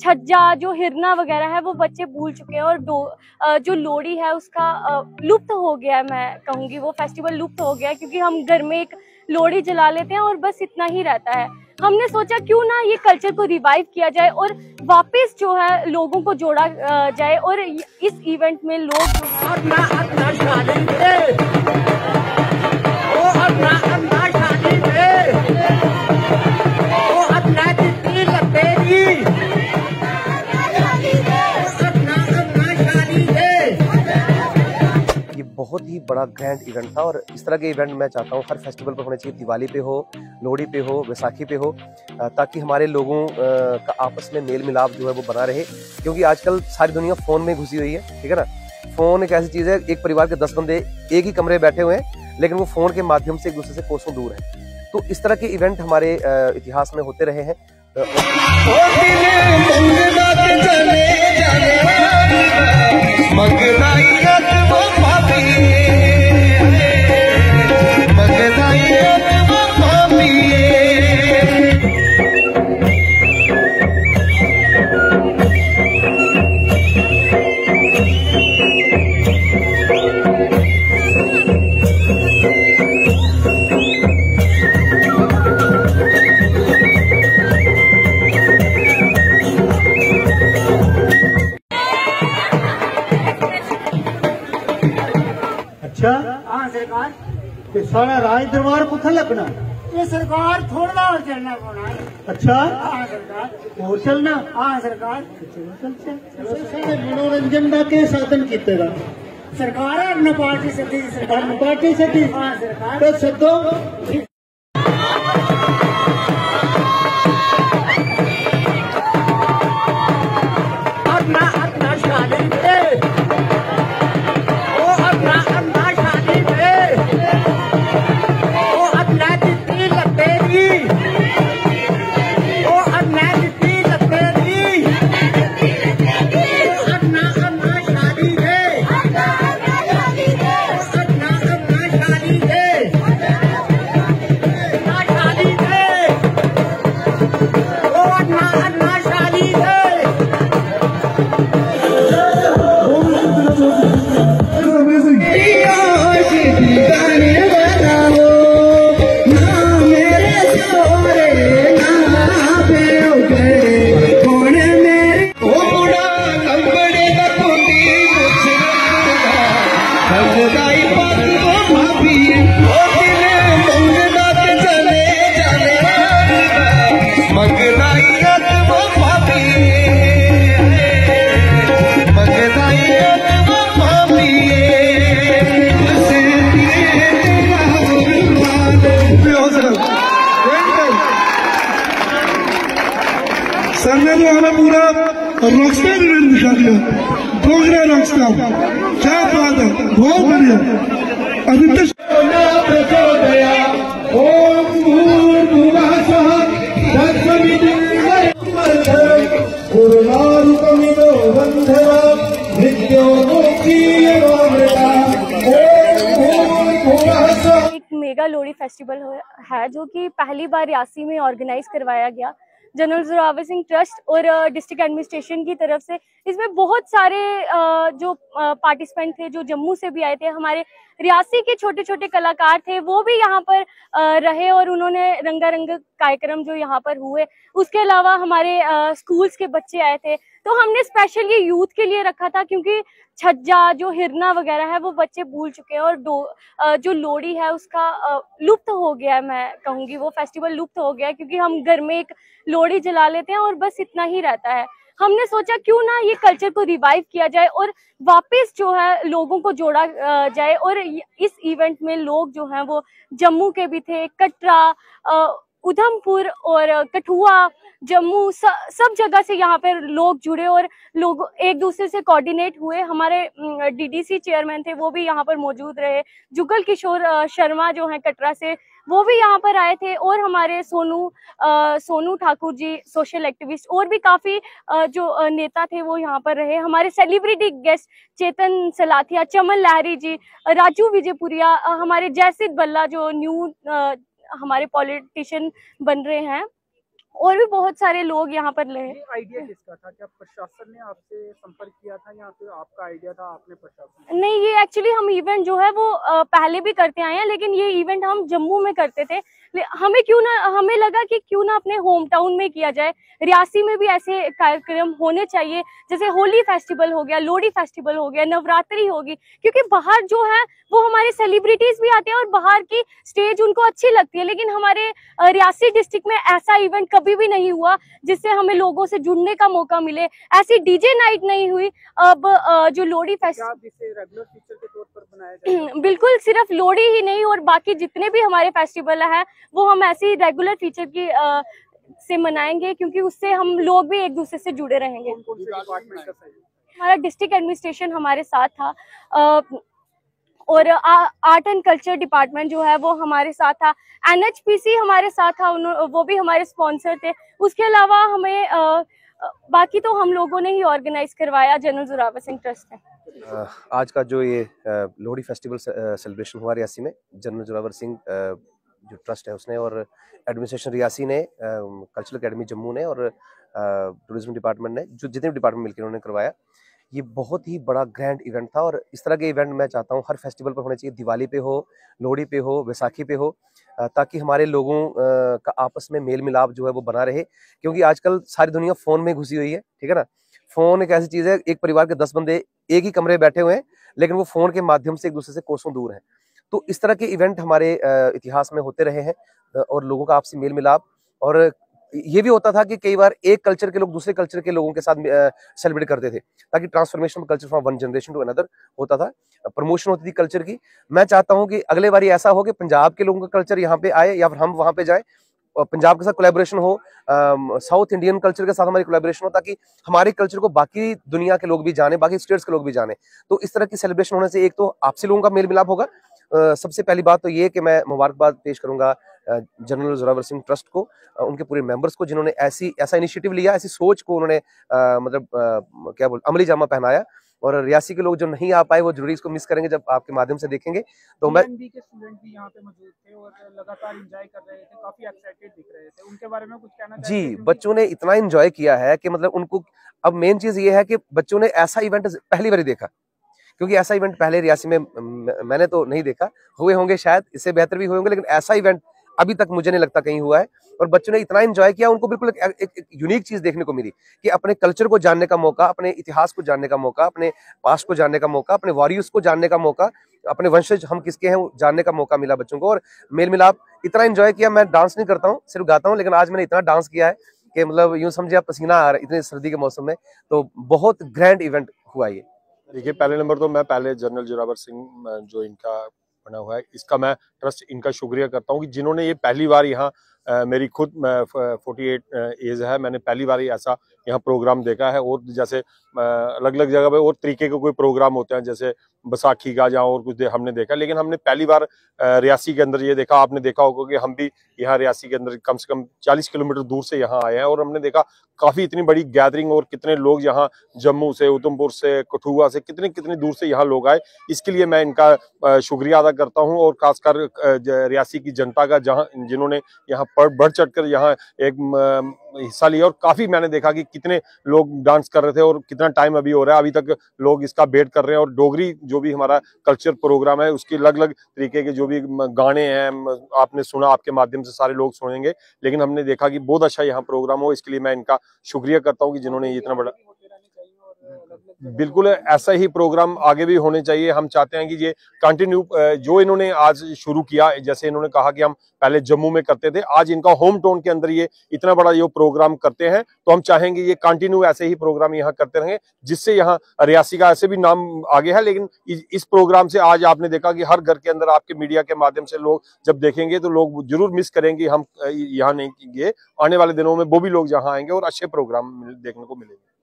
छज्जा जो हिरना वगैरह है वो बच्चे भूल चुके हैं और जो लोहड़ी है उसका लुप्त हो गया है। मैं कहूँगी वो फेस्टिवल लुप्त हो गया है, क्योंकि हम घर में एक लोहड़ी जला लेते हैं और बस इतना ही रहता है। हमने सोचा क्यों ना ये कल्चर को रिवाइव किया जाए और वापस जो है लोगों को जोड़ा जाए, और इस इवेंट में लोग बहुत ही बड़ा ग्रैंड इवेंट था, और इस तरह के इवेंट मैं चाहता हूँ हर फेस्टिवल पर होने चाहिए। दिवाली पे हो, लोहड़ी पे हो, बैसाखी पे हो, ताकि हमारे लोगों का आपस में मेल मिलाप जो है वो बना रहे। क्योंकि आजकल सारी दुनिया फोन में घुसी हुई है, ठीक है ना। फोन एक ऐसी चीज है, एक परिवार के 10 बंदे एक ही कमरे बैठे हुए हैं, लेकिन वो फोन के माध्यम से एक दूसरे से कोसों दूर है। तो इस तरह के इवेंट हमारे इतिहास में होते रहे हैं। अच्छा हाँ सरकार, ते सारा राज दरबार कुत्थे लगना? ये सरकार थोड़ा और चलना पड़ा। अच्छा हाँ सरकार, और चलना? हाँ सरकार, सारे मनोरंजन का के साधन किते दा सरकार अपना पार्टी सदी सरकार पार्टी सदी। हाँ सरकार, तो सदो सर ने तो हमें पूरा रॉकस्टार इवेंट दिखा दिया, डोगरा रॉकस्टार। क्या बात है, बहुत बढ़िया। आदित्य एक मेगा लोहड़ी फेस्टिवल है जो कि पहली बार रियासी में ऑर्गेनाइज करवाया गया जनरल जोरावर सिंह ट्रस्ट और डिस्ट्रिक्ट एडमिनिस्ट्रेशन की तरफ से। इसमें बहुत सारे जो पार्टिसिपेंट थे जो जम्मू से भी आए थे, हमारे रियासी के छोटे छोटे कलाकार थे, वो भी यहाँ पर रहे और उन्होंने रंगारंग कार्यक्रम जो यहाँ पर हुए। उसके अलावा हमारे स्कूल्स के बच्चे आए थे। तो हमने स्पेशल ये यूथ के लिए रखा था, क्योंकि छज्जा जो हिरना वगैरह है वो बच्चे भूल चुके हैं और जो लोहड़ी है उसका लुप्त हो गया है। मैं कहूँगी वो फेस्टिवल लुप्त हो गया है, क्योंकि हम घर में एक लोहड़ी जला लेते हैं और बस इतना ही रहता है। हमने सोचा क्यों ना ये कल्चर को रिवाइव किया जाए और वापस जो है लोगों को जोड़ा जाए, और इस इवेंट में लोग जो हैं वो जम्मू के भी थे, कटरा, उधमपुर और कठुआ, जम्मू, सब जगह से यहाँ पर लोग जुड़े और लोग एक दूसरे से कोऑर्डिनेट हुए। हमारे डीडीसी चेयरमैन थे वो भी यहाँ पर मौजूद रहे, जुगल किशोर शर्मा जो हैं कटरा से वो भी यहाँ पर आए थे, और हमारे सोनू ठाकुर जी सोशल एक्टिविस्ट और भी काफी जो नेता थे वो यहाँ पर रहे। हमारे सेलिब्रिटी गेस्ट चेतन सलाथिया, चमन लहरी जी, राजू विजयपुरिया, हमारे जयसिद्ध बल्ला जो न्यू हमारे पॉलिटिशियन बन रहे हैं, और भी बहुत सारे लोग यहाँ पर रहे। आइडिया किसका था? क्या प्रशासन ने आपसे संपर्क किया था या फिर आपका आइडिया था, आपने प्रशासन? नहीं, ये एक्चुअली हम इवेंट जो है वो पहले भी करते आए हैं, लेकिन ये इवेंट हम जम्मू में करते थे। हमें लगा कि क्यों ना अपने होम टाउन में किया जाए। रियासी में भी ऐसे कार्यक्रम होने चाहिए, जैसे होली फेस्टिवल हो गया, लोहड़ी फेस्टिवल हो गया, नवरात्रि होगी, क्योंकि बाहर जो है वो हमारे सेलिब्रिटीज भी आते हैं और बाहर की स्टेज उनको अच्छी लगती है, लेकिन हमारे रियासी डिस्ट्रिक्ट में ऐसा इवेंट कभी भी नहीं हुआ जिससे हमें लोगों से जुड़ने का मौका मिले। ऐसी डीजे नाइट नहीं हुई। अब जो लोहड़ी फेस्टिवल रेगुलर फीचर के तौर पर बनाया जाए? बिल्कुल, सिर्फ लोहड़ी ही नहीं और बाकी जितने भी हमारे फेस्टिवल है वो हम ऐसी रेगुलर फीचर की से मनाएंगे, क्योंकि उससे हम लोग भी एक दूसरे से जुड़े रहेंगे। कौन से डिपार्टमेंट का सही? हमारा डिस्ट्रिक्ट एडमिनिस्ट्रेशन हमारे साथ था और आर्ट एंड कल्चर डिपार्टमेंट जो है वो हमारे साथ था। NHPC हमारे साथ था, वो भी हमारे स्पॉन्सर थे। उसके अलावा हमें बाकी तो हम लोगों ने ही ऑर्गेनाइज करवाया, जनरल जोरावर सिंह ट्रस्ट ने। आज का जो ये लोहड़ी फेस्टिवल सेलिब्रेशन हुआ रियासी में, जनरल जोरावर सिंह जो ट्रस्ट है उसने और एडमिनिस्ट्रेशन रियासी ने, कल्चरल एकेडमी जम्मू ने और टूरिज्म डिपार्टमेंट ने, जो जितने भी डिपार्टमेंट मिलकर उन्होंने करवाया, ये बहुत ही बड़ा ग्रैंड इवेंट था। और इस तरह के इवेंट मैं चाहता हूँ हर फेस्टिवल पर होने चाहिए, दिवाली पे हो, लोहड़ी पे हो, बैसाखी पे हो, ताकि हमारे लोगों का आपस में मेल मिलाप जो है वो बना रहे। क्योंकि आजकल सारी दुनिया फ़ोन में घुसी हुई है, ठीक है ना। फ़ोन एक ऐसी चीज़ है, एक परिवार के 10 बंदे एक ही कमरे बैठे हुए हैं, लेकिन वो फ़ोन के माध्यम से एक दूसरे से कोसों दूर हैं। तो इस तरह के इवेंट हमारे इतिहास में होते रहे हैं और लोगों का आपसी मेल मिलाप, और ये भी होता था कि कई बार एक कल्चर के लोग दूसरे कल्चर के लोगों के साथ सेलिब्रेट करते थे, ताकि transformation culture from one generation to another होता था, प्रमोशन होती थी कल्चर की। मैं चाहता हूं कि अगले बारी ऐसा हो कि पंजाब के लोगों का कल्चर यहाँ पे आए या फिर हम वहां पे जाएं, और पंजाब के साथ कोलैबोरेशन हो, साउथ इंडियन कल्चर के साथ हमारी कोलैबोरेशन हो, ताकि हमारे कल्चर को बाकी दुनिया के लोग भी जाने, बाकी स्टेट्स के लोग भी जाने। तो इस तरह की सेलिब्रेशन होने से एक तो आपसी लोगों का मेल मिलाप होगा। सबसे पहली बात तो ये कि मैं मुबारकबाद पेश करूंगा जनरल जोरावर सिंह ट्रस्ट को, उनके पूरे मेंबर्स को, जिन्होंने ऐसा इनिशिएटिव लिया, ऐसी सोच को उन्होंने क्या बोल अमली जामा पहनाया। और रियासी के लोग जो नहीं आ पाए वो जरूर इसको मिस करेंगे जब आपके माध्यम से देखेंगे। तो मैं के स्टूडेंट भी यहाँ पे मौजूद थे और लगातार एंजॉय कर रहे थे, काफी एक्साइटेड दिख रहे थे, उनके बारे में कुछ कहना जी, बच्चों ने इतना एंजॉय किया है कि मतलब उनको, अब मेन चीज ये है कि बच्चों ने ऐसा इवेंट पहली बार देखा, क्योंकि ऐसा इवेंट पहले रियासी में मैंने तो नहीं देखा, हुए होंगे शायद इससे बेहतर भी हुए होंगे, लेकिन ऐसा इवेंट अभी तक मुझे नहीं लगता कहीं हुआ है। और बच्चों ने इतना एंजॉय किया, उनको बिल्कुल एक यूनिक चीज देखने को मिली कि अपने कल्चर को जानने का मौका, अपने इतिहास को जानने का मौका, अपने पास्ट को जानने का मौका, अपने वॉरियर्स को जानने का मौका, अपने वंशज हम किसके हैं जानने का मौका मिला बच्चों को। और मेल मिलाप इतना एंजॉय किया, मैं डांस नहीं करता हूँ, सिर्फ गाता हूँ, लेकिन आज मैंने इतना डांस किया है कि मतलब यूं समझे आप पसीना आ रहा है इतनी सर्दी के मौसम में। तो बहुत ग्रैंड इवेंट हुआ ये। देखिए, पहले नंबर तो मैं पहले जनरल जोरावर सिंह जो इनका बना हुआ है, इसका मैं ट्रस्ट इनका शुक्रिया करता हूँ कि जिन्होंने ये पहली बार यहाँ, मेरी खुद 48 एज है, मैंने पहली बार ऐसा यहाँ प्रोग्राम देखा है। और जैसे अलग अलग जगह पे और तरीके के कोई प्रोग्राम होते हैं, जैसे बैसाखी का या और कुछ हमने देखा, लेकिन हमने पहली बार रियासी के अंदर ये देखा। आपने देखा होगा कि हम भी यहाँ रियासी के अंदर कम से कम 40 किलोमीटर दूर से यहाँ आए हैं और हमने देखा काफी इतनी बड़ी गैदरिंग और कितने लोग यहाँ जम्मू से, उधमपुर से, कठुआ से, कितने दूर से यहाँ लोग आए। इसके लिए मैं इनका शुक्रिया अदा करता हूँ और खासकर रियासी की जनता का, जिन्होंने यहाँ बढ़ चढ़ कर यहाँ एक हिस्सा लिया। और काफी मैंने देखा कि कितने लोग डांस कर रहे थे और कितना टाइम अभी हो रहा है, अभी तक लोग इसका वेट कर रहे हैं। और डोगरी जो भी हमारा कल्चर प्रोग्राम है, उसके अलग अलग तरीके के जो भी गाने हैं आपने सुना, आपके माध्यम से सारे लोग सुनेंगे, लेकिन हमने देखा कि बहुत अच्छा यहाँ प्रोग्राम हो। इसके लिए मैं इनका शुक्रिया करता हूँ कि जिन्होंने इतना बड़ा, बिल्कुल ऐसा ही प्रोग्राम आगे भी होने चाहिए। हम चाहते हैं कि ये कंटिन्यू, जो इन्होंने आज शुरू किया, जैसे इन्होंने कहा कि हम पहले जम्मू में करते थे, आज इनका होम टाउन के अंदर ये इतना बड़ा ये प्रोग्राम करते हैं, तो हम चाहेंगे ये कंटिन्यू ऐसे ही प्रोग्राम यहाँ करते रहेंगे, जिससे यहाँ रियासी का ऐसे भी नाम आगे है। लेकिन इस प्रोग्राम से आज आपने देखा कि हर घर के अंदर आपके मीडिया के माध्यम से लोग जब देखेंगे तो लोग जरूर मिस करेंगे हम यहाँ नहीं किए। आने वाले दिनों में वो भी लोग यहाँ आएंगे और अच्छे प्रोग्राम देखने को मिलेंगे।